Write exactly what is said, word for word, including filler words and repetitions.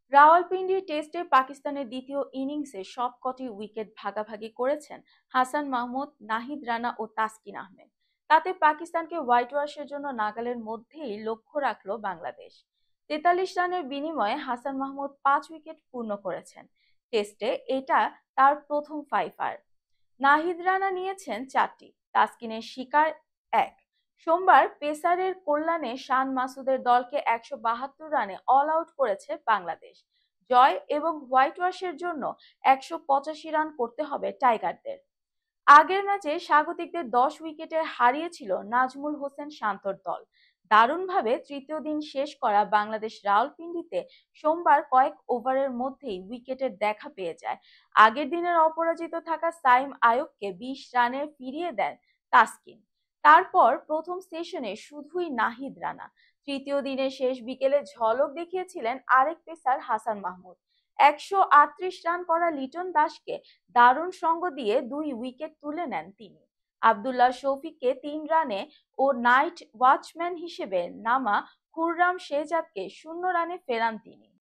রাওয়ালপিন্ডি টেস্টে পাকিস্তানের দ্বিতীয় ইনিংসে সবকটি উইকেট ভাগাভাগি করেছেন হাসান মাহমুদ, নাহিদ রানা ও তাসকিন আহমেদ। তাতে পাকিস্তানকে হোয়াইট ওয়াশের জন্য নাগালের মধ্যেই লক্ষ্য রাখল বাংলাদেশ। তেতাল্লিশ রানের বিনিময়ে হাসান মাহমুদ পাঁচ উইকেট পূর্ণ করেছেন। টেস্টে এটা তার প্রথম ফাইফার। নাহিদ রানা নিয়েছেন চারটি, তাসকিনের শিকার এক। সোমবার পেসারের কল্যাণে শান মাসুদের দলকে একশো বাহাত্তর রানে অল আউট করেছে বাংলাদেশ। জয় এবং হোয়াইট ওয়াশের জন্য একশো পঁচাশি রান করতে হবে টাইগারদের। আগের ম্যাচে স্বাগতিকদের দশ উইকেটে হারিয়েছিল নাজমুল হোসেন শান্তর দল। দারুণভাবে তৃতীয় দিন শেষ করা বাংলাদেশ রাওয়ালপিন্ডিতে সোমবার কয়েক ওভারের মধ্যেই উইকেটের দেখা পেয়ে যায়। আগের দিনের অপরাজিত থাকা সাইম আয়ুবকে বিশ রানে ফিরিয়ে দেন তাসকিন। তারপর প্রথম সেশনে শুধুই নাহিদ রানা। তৃতীয় দিনের শেষ বিকেলে ঝলক দেখিয়েছিলেন আরেক পেসার হাসান মাহমুদ। একশো আটত্রিশ রান করা লিটন দাসকে দারুণ সঙ্গ দিয়ে দুই উইকেট তুলে নেন তিনি। আব্দুল্লাহ শফিককে তিন রানে ও নাইট ওয়াচম্যান হিসেবে নামা খুররাম শেহজাদকে শূন্য রানে ফেরান তিনি।